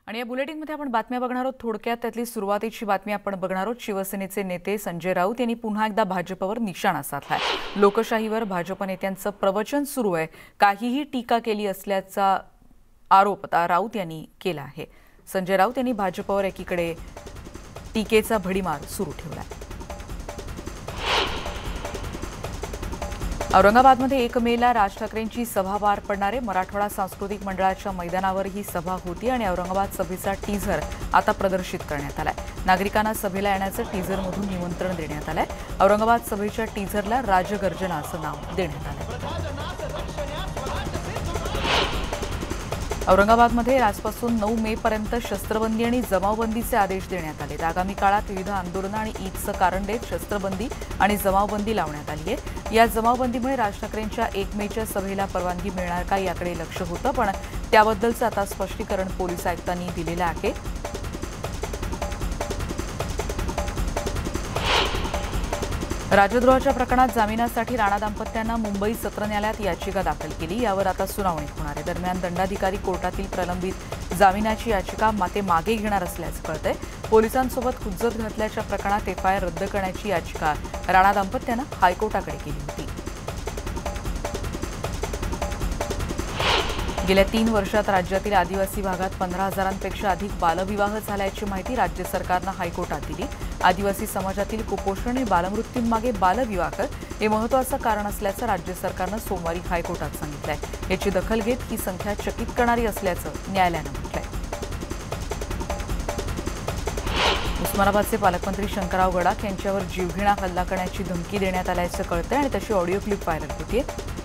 आणि या बुलेटिनमध्ये आपण बातम्या बघणार आहोत। थोडक्यात त्यातली सुरुवातीची बातमी आपण बघणार आहोत। शिवसेनेचे नेते संजय राऊत यांनी पुन्हा एकदा भाजपवर निशाणा साधलाय। लोकशाहीवर भाजप नेत्यांचं प्रवचन सुरू आहे, काहीही टीका केली असल्याचा आरोप आता राऊत यांनी केला आहे। संजय राऊत यांनी भाजपवर एकीकडे टीकेचा भडीमार सुरू ठेवलाय। औरंगाबादमध्ये 1 मेला राज ठाकरेंची सभा पार पडणार आहे। मराठवाडा सांस्कृतिक मंडळाच्या मैदानावर ही सभा होती आणि औरंगाबाद सभेचा टीझर आता प्रदर्शित करण्यात आलाय। नागरिकांना सभेला येण्याचं टीझरमधून निमंत्रण देण्यात आलंय। औरंगाबाद सभेच्या टीझरला राजगर्जना असं नाव देण्यात आलंय। औरंगाबादमध्ये आजपासून 9 मे पर्यंत शस्त्रबंदी आणि जमावबंदीचे आदेश देण्यात आले। आगामी काळात विविध आंदोलनं आणि ईदचं कारण देत शस्त्रबंदी आणि जमावबंदी लावण्यात आली आहे। या जमावबंदीमुळे राज ठाकरेंच्या 1 मेच्या सभेला परवानगी मिळणार का याकडे लक्ष होतं, पण त्याबद्दलचं आता स्पष्टीकरण पोलीस आयुक्तांनी दिलेलं आहे। राजद्रोहाच्या प्रकरणात जामिनासाठी राणा दाम्पत्यांना मुंबई सत्र न्यायालयात याचिका दाखल केली। यावर आता सुनावणी होणार आहे। दरम्यान दंडाधिकारी कोर्टातील प्रलंबित जामिनाची याचिका मागे घेणार असल्याचं कळतंय। पोलिसांसोबत हुज्जत घातल्याच्या प्रकरणात एफआयआर रद्द करण्याची याचिका राणा दाम्पत्यानं हायकोर्टाकडे केली होती। गेल्या 3 वर्षात राज्यातील आदिवासी भागात 15,000पेक्षा अधिक बालविवाह झाल्याची माहिती राज्य सरकारनं हायकोर्टात दिली। आदिवासी समाजातील कुपोषण आणि बालमृत्यूंमागे बालविवाह हे महत्त्वाचं कारण असल्याचं राज्य सरकारनं सोमवारी हायकोर्टात सांगितलंय। याची दखल घेत ही संख्या चकित करणारी असल्याचं न्यायालयानं म्हटलंय। उस्मानाबादचे पालकमंत्री शंकरराव गडाख यांच्यावर जीवघेणा हल्ला करण्याची धमकी देण्यात आल्याचं कळतंय आणि तशी ऑडिओ क्लिप व्हायरल होतीये।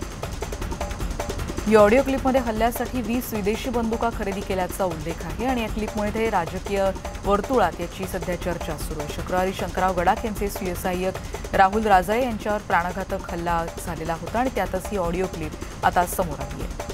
या ऑडिओ क्लिपमध्ये हल्ल्यासाठी 20 विदेशी बंदुका खरेदी केल्याचा उल्लेख आहे आणि या क्लिपमुळे राजकीय वर्तुळात याची सध्या चर्चा सुरू आहे। शुक्रवारी शंकरराव गडाख यांचे सहाय्यक राहुल राजाळे यांच्यावर प्राणघातक हल्ला झालेला होता आणि त्यातच ही ऑडिओ क्लिप आता समोर आली आहे।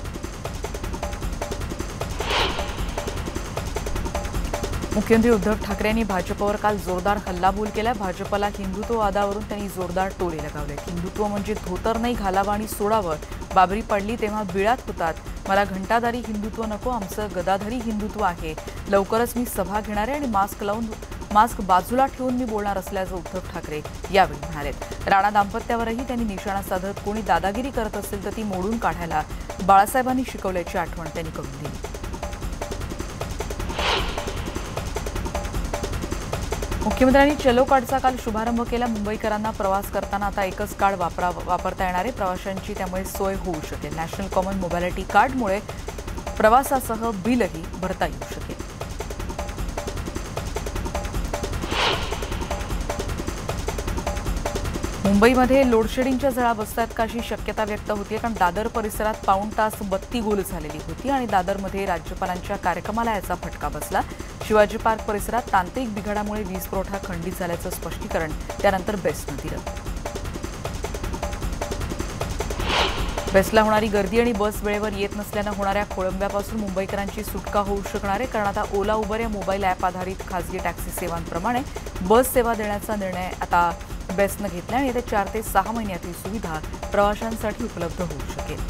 मुख्यमंत्री उद्धव ठाकरे यांनी भाजपवर काल जोरदार हल्लाबोल केला। भाजपला हिंदुत्ववादावरून त्यांनी जोरदार टोले लगावले। हिंदुत्व म्हणजे धोतर नाही घालावं आणि सोडावं, बाबरी पडली तेव्हा बिळात होतात, मला घंटाधारी हिंदुत्व नको, आमचं गदाधारी हिंदुत्व आहे। लवकरच मी सभा घेणार आहे आणि मास्क बाजूला ठेवून मी बोलणार असल्याचं उद्धव ठाकरे यावेळी म्हणाले। राणा दाम्पत्यावरही त्यांनी निशाणा साधत कोणी दादागिरी करत असेल तर ती मोडून काढायला बाळासाहेबांनी शिकवल्याची आठवण त्यांनी करून दिली। मुख्यमंत्र्यांनी चलो कार्डचा काल शुभारंभ केला। मुंबईकरांना प्रवास करताना आता एकच कार्ड वापरता येणार आहे। प्रवाशांची त्यामुळे सोय होऊ शकेल। नॅशनल कॉमन मोबॅलिटी कार्डमुळे प्रवासासह बिलही भरता येऊ शकेल। मुंबईमध्ये लोडशेडिंगच्या झळा बसतात का अशी शक्यता व्यक्त होतीये, कारण दादर परिसरात पाऊण तास बत्ती गुल झालेली होती आणि दादरमध्ये राज्यपालांच्या कार्यक्रमाला याचा फटका बसला। शिवाजी पार्क परिसरात तांत्रिक बिघाडामुळे वीज पुरवठा खंडित झाल्याचं स्पष्टीकरण त्यानंतर बेस्टनं दिलं। बेस्टला होणारी गर्दी आणि बस वेळेवर येत नसल्यानं होणाऱ्या खोळंब्यापासून मुंबईकरांची सुटका होऊ शकणार आहे, कारण आता ओला उबर या मोबाईल ॲप आधारित खासगी टॅक्सी सेवांप्रमाणे बस सेवा देण्याचा निर्णय आता बेस्टनं घेतला आणि येत्या 4 ते 6 महिन्यात ही सुविधा प्रवाशांसाठी उपलब्ध होऊ शकेल।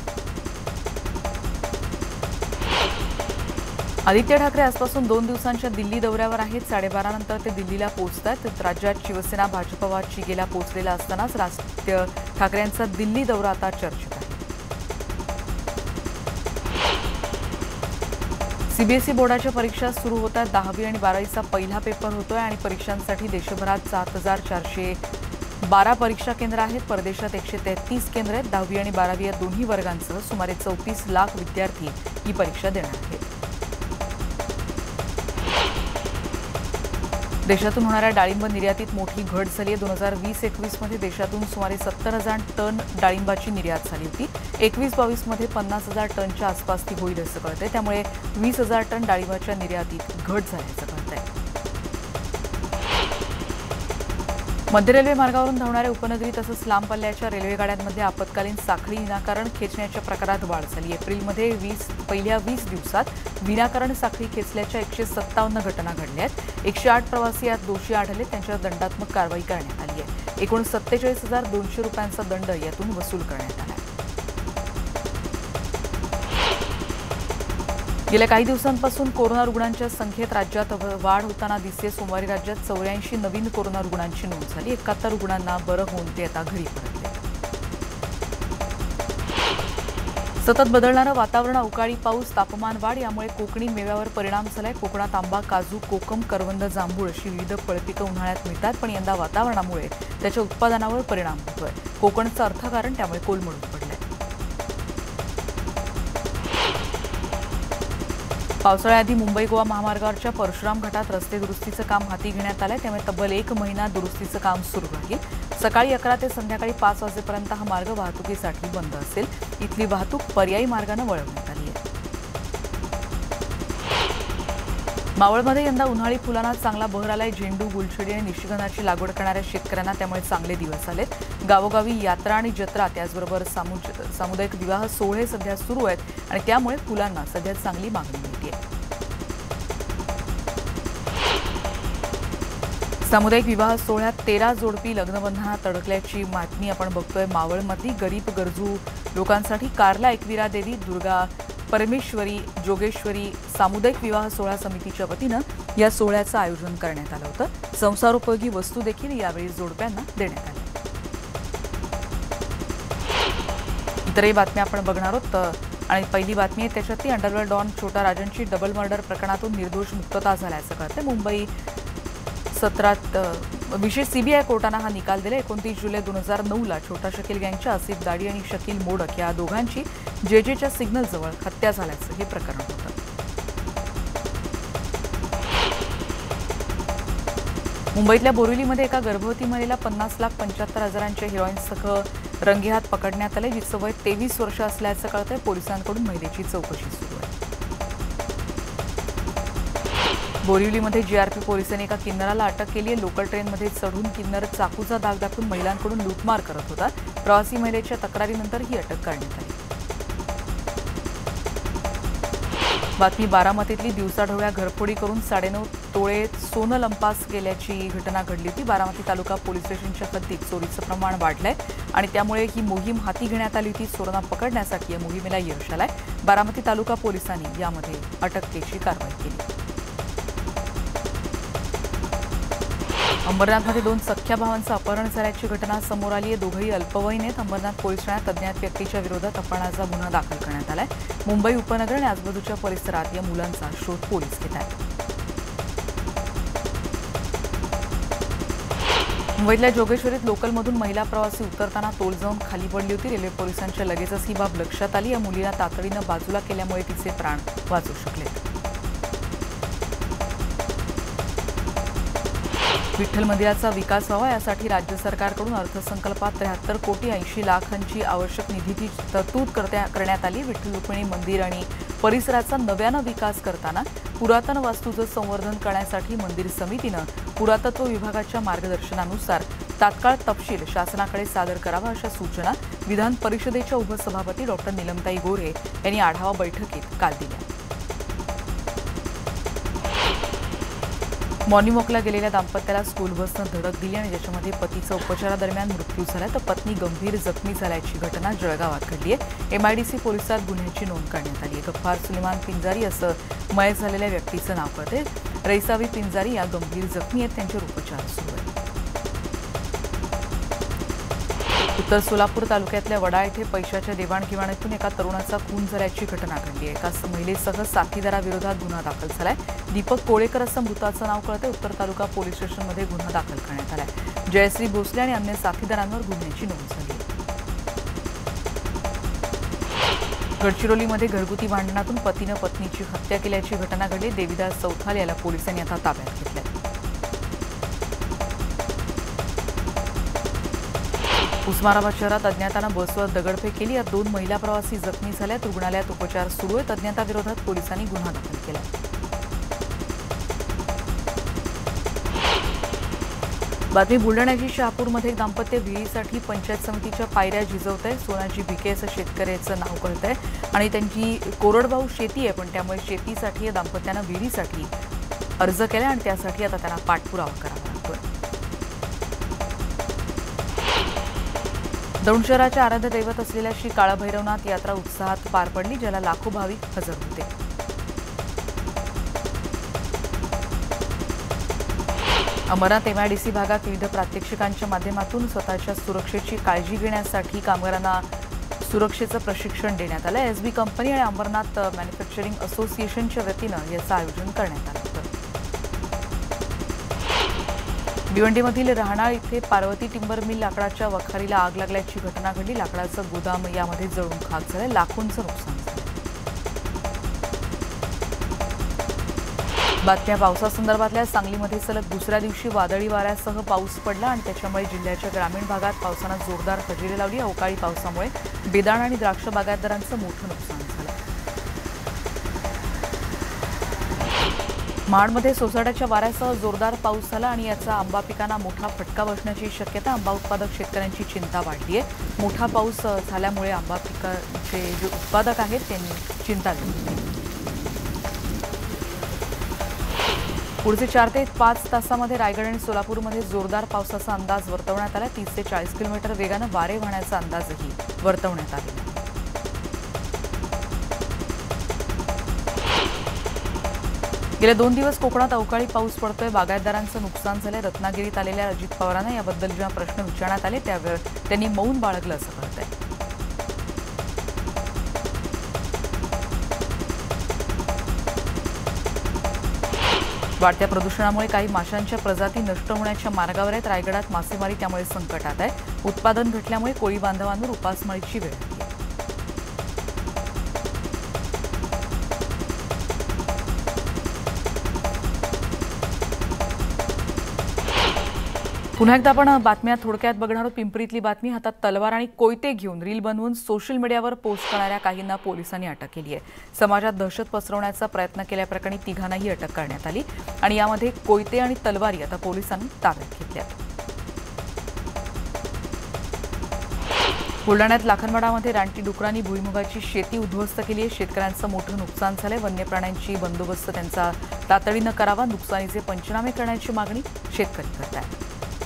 आदित्य ठाकरे आजपासून 2 दिवसांच्या दिल्ली दौऱ्यावर आहेत। 12:30 नंतर ते दिल्लीला पोहोचतात। राज्यात शिवसेना भाजप वाद शिगेला पोहोचलेला असतानाच आदित्य ठाकरे यांचा दिल्ली दौरा आता चर्चेत आहे। सीबीएसई बोर्डाच्या परीक्षा सुरू होतात। 10वी आणि 12वीचा पहिला पेपर होतोय आणि परीक्षांसाठी देशभरात 7,412 परीक्षा केंद्र आहेत। परदेशात 133 केंद्र आहेत। 10वी आणि 12वी या दोन्ही वर्गांसह सुमारे 34 लाख विद्यार्थी ही परीक्षा देणार आहेत। देशातून होणाऱ्या डाळिंब निर्यातीत मोठी घट झाली आहे। 2020-21 मध्ये देशातून सुमारे 70,000 टन डाळिंबाची निर्यात झाली होती। 21-22 मध्ये 50,000 टनच्या आसपास ती होईल असं कळतंय। त्यामुळे 20,000 टन डाळिंबाच्या निर्यातीत घट झाल्याचं कळतंय। मध्य रेल्वे मार्गावरून धावणाऱ्या उपनगरी तसंच लांब पल्ल्याच्या रेल्वे गाड्यांमध्ये आपत्कालीन साखळी विनाकारण खेचण्याच्या प्रकारात वाढ झाली। एप्रिलमध्ये पहिल्या 20 दिवसात विनाकारण साखळी खेचल्याच्या 157 घटना घडल्या आहेत। 108 प्रवासी यात दोषी आढळले, त्यांच्यावर दंडात्मक कारवाई करण्यात आली आहे। एकूण 47,200 रुपयांचा दंड यातून वसूल करण्यात आला। गेल्या काही दिवसांपासून कोरोना रुग्णांच्या संख्येत राज्यात वाढ होताना दिसते। सोमवारी राज्यात 84 नवीन कोरोना रुग्णांची नोंद झाली। 71 रुग्णांना बरं होऊन ते आता घरी परतले। सतत बदलणारं वातावरण, अवकाळी पाऊस, तापमान वाढ यामुळे कोकणी मेव्यावर परिणाम झालाय। कोकणात आंबा, काजू, कोकम, करवंद, जांभूळ अशी विविध फळपिकं उन्हाळ्यात मिळतात, पण यंदा वातावरणामुळे त्याच्या उत्पादनावर परिणाम होतोय। कोकणचं अर्थकारण त्यामुळे कोलमडून पडलंय। पावसाळ्याआधी मुंबई गोवा महामार्गावरच्या परशुराम घाटात रस्ते दुरुस्तीचं काम हाती घेण्यात आलंय, त्यामुळे तब्बल 1 महिना दुरुस्तीचं काम सुरू राहील। सकाळी 11 ते संध्याकाळी 5 वाजेपर्यंत हा मार्ग वाहतुकीसाठी बंद असेल। इथली वाहतूक पर्यायी मार्गाने वळवण्यात आली आहे। मावळमध्ये यंदा उन्हाळी फुलांना चांगला बहर आलाय। झेंडू, गुलछडी आणि निशिगंधाची लागवड करणाऱ्या शेतकऱ्यांना त्यामुळे चांगले दिवस आलेत। गावोगावी यात्रा आणि जत्रा, त्याचबरोबर सामुदायिक विवाह सोहळे सध्या सुरू आहेत आणि त्यामुळे फुलांना सध्या चांगली मागणी मिळते। सामुदायिक विवाह सोहळ्यात 13 जोडपी लग्नबंधनात अडकल्याची बातमी आपण बघतोय। मावळमधली गरीब गरजू लोकांसाठी कार्ला एकविरा देवी, दुर्गा परमेश्वरी, जोगेश्वरी सामुदायिक विवाह सोहळा समितीच्या वतीनं या सोहळ्याचं आयोजन करण्यात आलं होतं। संसारोपयोगी वस्तू देखील यावेळी जोडप्यांना देण्यात आल्या। इतरही बातम्या आपण बघणार आहोत आणि पहिली बातमी आहे त्याच्यातली अंडरवर्ल्ड डॉन छोटा राजनची डबल मर्डर प्रकरणातून निर्दोष मुक्तता झाल्याचं कळतंय। मुंबई सत्रात विशेष सीबीआय कोर्टानं हा निकाल दिला। 29 जुलै 2009ला छोटा शकील गँगच्या आसिफ दाडी आणि शकील मोडक या दोघांची जेजेच्या सिग्नलजवळ हत्या झाल्याचं हे प्रकरण होतं। मुंबईतल्या बोरिवलीमध्ये एका गर्भवती महिलेला 50,75,000च्या हेरॉईनसह रंगेहात पकडण्यात आले, जिचं वय 23 वर्ष असल्याचं कळतंय। पोलिसांकडून महिलेची चौकशी सुरू आहे। बोरिवलीमध्ये जीआरपी पोलिसांनी एका किन्नराला अटक केली आहे। लोकल ट्रेनमध्ये चढून किन्नर चाकूचा दाग दाखवून महिलांकडून लूटमार करत होता। प्रवासी महिलेच्या तक्रारीनंतर ही अटक करण्यात आली। बातमी बारामतीतली दिवसाढवळ्या घरफोडी करून 9.5 तोळे सोनं लंपास गेल्याची घटना घडली होती। बारामती तालुका पोलीस स्टेशनच्या हद्दीत चोरीचं प्रमाण वाढलंय आणि त्यामुळे ही मोहीम हाती घेण्यात आली होती। चोरांना पकडण्यासाठी या मोहिमेला यश आलंय। बारामती तालुका पोलिसांनी यामध्ये अटकेची कारवाई केली। अंबरनाथमध्ये 2 सख्ख्या भावांचं अपहरण झाल्याची घटना समोर आली आहे। दोघंही अल्पवयीन आहेत। अंबरनाथ पोलीस ठाण्यात अज्ञात व्यक्तीच्या विरोधात अपहरणाचा गुन्हा दाखल करण्यात आलाय। मुंबई उपनगर आणि आजूबाजूच्या परिसरात या मुलांचा शोध पोलीस घेत आहेत। मुंबईतल्या जोगेश्वरीत लोकलमधून महिला प्रवासी उतरताना तोल जाऊन खाली पडली होती। रेल्वे पोलिसांच्या लगेचच ही बाब लक्षात आली। या मुलीला तातडीनं बाजूला केल्यामुळे तिचे प्राण वाचू शकले। विठ्ठल मंदिराचा विकास व्हावा यासाठी राज्य सरकारकडून अर्थसंकल्पात 73 कोटी 80 लाखांची आवश्यक निधीची तरतूद करण्यात आली। विठ्ठल रुक्मिणी मंदिर आणि परिसराचा नव्यानं विकास करताना पुरातन वास्तूचं संवर्धन करण्यासाठी मंदिर समितीनं पुरातत्व विभागाच्या मार्गदर्शनानुसार तात्काळ तपशील शासनाकडे सादर करावा अशा सूचना विधान परिषदेच्या उपसभापती डॉक्टर नीलमताई गोऱ्हे यांनी आढावा बैठकीत काल दिल्या। मॉर्निंग वॉकला गेलेल्या दाम्पत्याला स्कूल बसनं धडक दिली आणि ज्याच्यामध्ये पतीचा उपचारादरम्यान मृत्यू झाला तर पत्नी गंभीर जखमी झाल्याची घटना जळगावात घडली आहे। एमआयडीसी पोलिसात गुन्ह्याची नोंद करण्यात आली आहे। गफ्फार सुलेमान पिंजारी असं मयत झालेल्या व्यक्तीचं नाव कळतंय। रईसावी पिंजारी या गंभीर जखमी आहेत, त्यांच्यावर उपचार सुरू आहेत। उत्तर सोलापूर तालुक्यातल्या वडा येथे पैशाच्या देवाणघेवाणीतून एका तरुणाचा खून झाल्याची घटना घडली आहे। एका महिलेसह साथीदाराविरोधात गुन्हा दाखल झालाय। दीपक कोळेकर असं मृताचं नाव कळतंय। उत्तर तालुका पोलीस स्टेशनमध्ये गुन्हा दाखल करण्यात आलाय। जयश्री भोसले आणि अन्य साथीदारांवर गुन्ह्याची नोंद झाली आहे। गडचिरोलीमध्ये घरगुती भांडणातून पतीनं पत्नीची हत्या केल्याची घटना घडली। देविदास चौथाल याला पोलिसांनी आता ताब्यात घेतलंय। उस्मानाबाद शहरात अज्ञातानं बसवर दगडफेक केली। यात 2 महिला प्रवासी जखमी झाल्यात। रुग्णालयात उपचार सुरू आहेत। अज्ञाताविरोधात पोलिसांनी गुन्हा दाखल केला। बातमी बुलढाण्याची शहापूरमध्ये एक दाम्पत्य विहिरीसाठी पंचायत समितीच्या पायऱ्या झिजवत आहे। सोनाजी भिके असं शेतकऱ्याचं नाव कळतंय आणि त्यांची कोरडवाहू शेती आहे, पण त्यामुळे शेतीसाठी या दाम्पत्यानं विहिरीसाठी अर्ज केला आणि त्यासाठी आता त्यांना पाठपुरावा करावा लागतोय। दौंड शहराच्या आराध्य दैवत असलेल्या श्री काळभैरवनाथ यात्रा उत्साहात पार पडली, ज्याला लाखो भाविक हजर होते। अमरनाथ एमआयडीसी भागात विविध प्रात्यक्षिकांच्या माध्यमातून स्वतःच्या सुरक्षेची काळजी घेण्यासाठी कामगारांना सुरक्षेचं प्रशिक्षण देण्यात आलं. एसबी कंपनी आणि अमरनाथ मॅन्युफॅक्चरिंग असोसिएशनच्या वतीनं याचं आयोजन करण्यात आलं होतं. भिवंडीमधील राहणार इथे पार्वती टिंबर मिल लाकडाच्या वखारीला आग लागल्याची घटना घडली. लाकडाचं गोदाम यामध्ये जळून खाक झालं. लाखोंचं नुकसान झालं. बातम्या पावसासंदर्भातल्या. सांगलीमध्ये सलग दुसऱ्या दिवशी वादळी वाऱ्यासह पाऊस पडला आणि त्याच्यामुळे जिल्ह्याच्या ग्रामीण भागात पावसानं जोरदार हजेरी लावली. अवकाळी पावसामुळे बेदाण आणि द्राक्ष बागायतदारांचं मोठं नुकसान झालं. महाडमध्ये सोसाट्याच्या वाऱ्यासह जोरदार पाऊस झाला आणि याचा आंबा पिकांना मोठा फटका बसण्याची शक्यता. आंबा उत्पादक शेतकऱ्यांची चिंता वाढली आहे. मोठा पाऊस झाल्यामुळे आंबा पिकाचे जे उत्पादक आहेत त्यांनी चिंता घेतली. पुढचे 4 ते 5 तासामध्ये रायगड आणि सोलापूरमध्ये जोरदार पावसाचा अंदाज वर्तवण्यात आला. 30 ते 40 किलोमीटर वेगानं वारे वाहण्याचा अंदाजही वर्तवण्यात आला. गेल्या 2 दिवस कोकणात अवकाळी पाऊस पडतोय. बागायतदारांचं नुकसान झालंय. रत्नागिरीत आलेल्या अजित पवारांना याबद्दल जेव्हा प्रश्न विचारण्यात आले त्यावेळी त्यांनी मौन बाळगलं असं कळतंय. वाढत्या प्रदूषणामुळे काही माशांच्या प्रजाती नष्ट होण्याच्या मार्गावर आहेत. रायगडात मासेमारी त्यामुळे संकटात आहे. उत्पादन घटल्यामुळे कोळी बांधवांवर उपासमारीची वेळ आली. पुन्हा एकदा आपण बातम्या थोडक्यात बघणार आहोत. पिंपरीतली बातमी. हातात तलवार आणि कोयते घेऊन रील बनवून सोशल मीडियावर पोस्ट करणाऱ्या काहींना पोलिसांनी अटक केली आहे. समाजात दहशत पसरवण्याचा प्रयत्न केल्याप्रकरणी तिघांनाही अटक करण्यात आली आणि यामध्ये कोयते आणि तलवारी आता पोलिसांनी ताब्यात घेतल्यात. बुलढाण्यात लाखनवाडामध्ये रानटी डुकरांनी भुईमुगाची शेती उद्ध्वस्त केली आहे. शेतकऱ्यांचं मोठं नुकसान झालंय. वन्य प्राण्यांची बंदोबस्त त्यांचा तातडीनं करावा. नुकसानीचे पंचनामे करण्याची मागणी शेतकरी करत आहेत.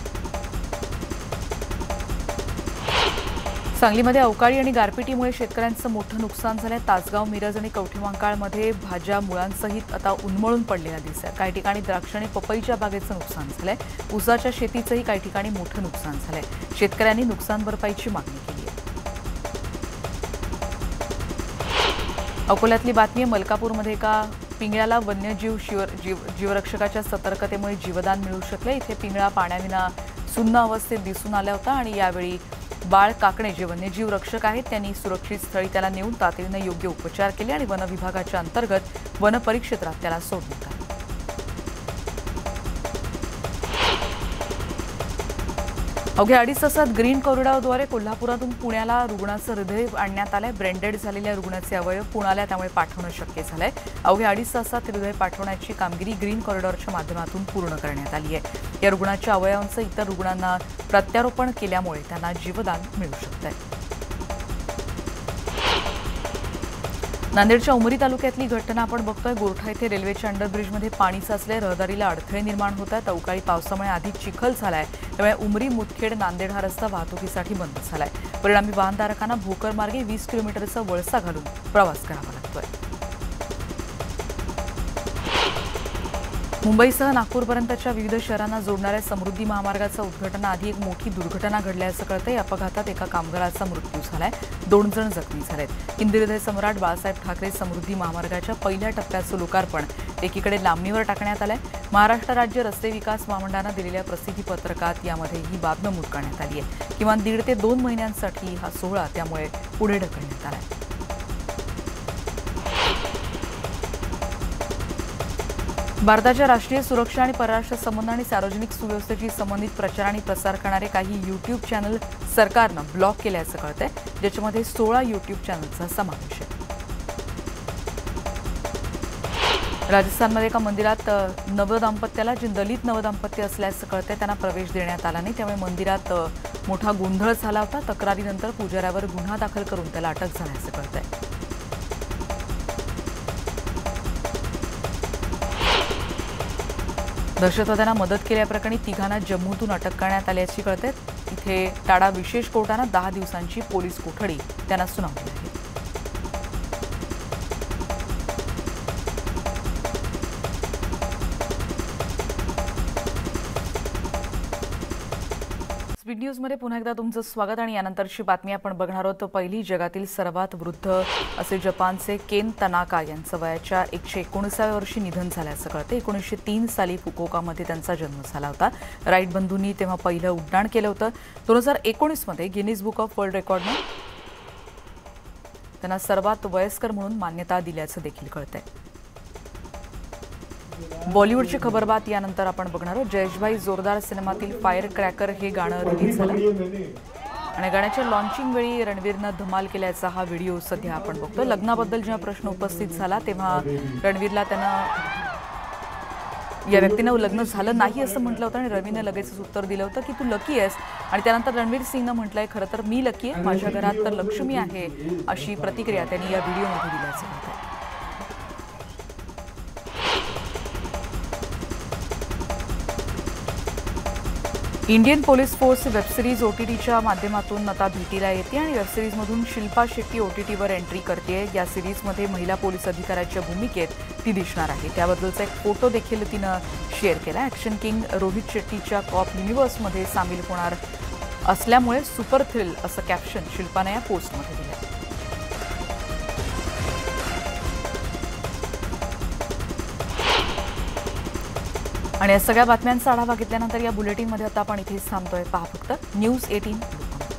सांगलीमध्ये अवकाळी आणि गारपिटीमुळे शेतकऱ्यांचं मोठं नुकसान झालंय. तासगाव, मिरज आणि कवठेमहांकाळमध्ये भाज्या मुळांसहित आता उन्मळून पडलेल्या दिसत आहेत. काही ठिकाणी द्राक्ष आणि पपईच्या बागेचं नुकसान झालंय. ऊसाच्या शेतीचंही काही ठिकाणी मोठं नुकसान झालंय. शेतकऱ्यांनी नुकसान भरपाईची मागणी केली आहे. अकोल्यातली बातमी. मलकापूरमध्ये एका पिंगळ्याला वन्यजीव जीवरक्षकाच्या सतर्कतेमुळे जीवदान मिळू शकले. इथे पिंगळा पाण्याविना सुन्न अवस्थेत दिसून आला होता आणि यावेळी बाळ काकणे जे वन्यजीव रक्षक आहेत त्यांनी सुरक्षित स्थळी त्याला नेऊन तातडीनं योग्य उपचार केले आणि वन विभागाच्या अंतर्गत वन परिक्षेत्रात त्याला सोडण्यात आलं. अवघ्या 2.5 तासात ग्रीन कॉरिडॉरद्वारे कोल्हापुरातून पुण्याला रुग्णाचं हृदय आणण्यात आलंय. ब्रेनडेड झालेल्या रुग्णाचे अवयव पुण्याला त्यामुळे पाठवणं शक्य झालंय. अवघ्या 2.5 तासात हृदय पाठवण्याची कामगिरी ग्रीन कॉरिडॉरच्या माध्यमातून पूर्ण करण्यात आली आहे. या रुग्णाच्या अवयवांचं इतर रुग्णांना प्रत्यारोपण केल्यामुळे त्यांना जीवदान मिळू शकतंय. नांदेडच्या उमरी तालुक्यातली घटना आपण बघतोय. गोरठा येथे रेल्वेच्या अंडरब्रिजमध्ये पाणी साचले. रहदारीला अडथळे निर्माण होत आहेत. अवकाळी पावसामुळे आधीच चिखल झालाय. त्यामुळे उमरी मुदखेड नांदेड हा रस्ता वाहतुकीसाठी बंद झालाय. परिणामी वाहनधारकांना भोकर मार्गे 20 किलोमीटरचा वळसा घालून प्रवास करावा लागतोय. मुंबईसह नागपूरपर्यंतच्या विविध शहरांना जोडणाऱ्या समृद्धी महामार्गाच्या उद्घाटनाआधी एक मोठी दुर्घटना घडल्याचं कळतंय. या अपघातात एका कामगाराचा मृत्यू झालाय. 2 जण जखमी झालेत. हिंदी हृदय सम्राट बाळासाहेब ठाकरे समृद्धी महामार्गाच्या पहिल्या टप्प्याचं लोकार्पण एकीकडे लांबणीवर टाकण्यात आलंय. महाराष्ट्र राज्य रस्ते विकास महामंडळानं दिलेल्या प्रसिद्धी पत्रकात यामध्ये ही बाब नमूद करण्यात आली आहे. किमान 1.5 ते 2 महिन्यांसाठी हा सोहळा त्यामुळे पुढे ढकलण्यात आलाय. भारताच्या राष्ट्रीय सुरक्षा आणि परराष्ट्र संबंध आणि सार्वजनिक सुव्यवस्थेशी संबंधित प्रचार आणि प्रसार करणारे काही यूट्यूब चॅनल सरकारनं ब्लॉक केल्याचं कळतंय. ज्याच्यामध्ये 16 यूट्यूब चॅनलचा समावेश आहे. राजस्थानमध्ये एका मंदिरात नवदाम्पत्याला जे दलित नवदाम्पत्य असल्याचं कळतंय त्यांना प्रवेश देण्यात आला नाही. त्यामुळे मंदिरात मोठा गोंधळ झाला होता. तक्रारीनंतर पुजाऱ्यावर गुन्हा दाखल करून त्याला अटक झाल्याचं कळतंय. दहशतवाद्यांना मदत केल्याप्रकरणी तिघांना जम्मूतून अटक करण्यात आल्याची कळते. इथे टाडा विशेष कोर्टानं 10 दिवसांची पोलीस कोठडी त्यांना सुनावली आहे. स्पीड न्यूजमध्ये पुन्हा एकदा तुमचं स्वागत आणि यानंतरची बातमी आपण बघणार आहोत. पहिली जगातील सर्वात वृद्ध असे जपानचे केन तनाका यांचं वयाच्या 119व्या वर्षी निधन झाल्याचं कळतं. 1903 साली फुकुओकामध्ये त्यांचा जन्म झाला होता. राईट बंधूंनी तेव्हा पहिलं उड्डाण केलं होतं. 2019 मध्ये गिनीज बुक ऑफ वर्ल्ड रेकॉर्डनं त्यांना सर्वात वयस्कर म्हणून मान्यता दिल्याचं देखील कळतंय. बॉलिवूडची खबरबात यानंतर आपण बघणार आहोत. जयेशभाई जोरदार सिनेमातील फायर क्रॅकर हे गाणं रिलीज झालं आणि गाण्याच्या लॉन्चिंग वेळी रणवीरनं धमाल केल्याचा हा व्हिडिओ सध्या आपण बघतो. लग्नाबद्दल जेव्हा प्रश्न उपस्थित झाला तेव्हा रणवीरला या व्यक्तीनं लग्न झालं नाही असं म्हटलं होतं आणि रवीनं लगेचच उत्तर दिलं होतं की तू लकी आहेस. आणि त्यानंतर रणवीर सिंगनं म्हटलंय खरं तर मी लकी आहे, माझ्या घरात तर लक्ष्मी आहे, अशी प्रतिक्रिया त्यांनी या व्हिडिओमध्ये दिल्याचं म्हणतात. इंडियन पोलीस फोर्स वेबसिरीज ओटीटीच्या माध्यमातून आता भेटीला येते आणि वेबसिरीजमधून शिल्पा शेट्टी ओटीटीवर एंट्री करते. या सिरीजमध्ये महिला पोलीस अधिकाऱ्याच्या भूमिकेत ती दिसणार आहे. त्याबद्दलचा एक फोटो देखील तिनं शेअर केला. ॲक्शन किंग रोहित शेट्टीच्या कॉप युनिव्हर्समध्ये सामील होणार असल्यामुळे सुपर थ्रिल असं कॅप्शन शिल्पानं या पोस्टमध्ये दिलं. आणि या सगळ्या बातम्यांचा आढावा घेतल्यानंतर या बुलेटिनमध्ये आता आपण इथेच थांबतोय. पहा फक्त News18.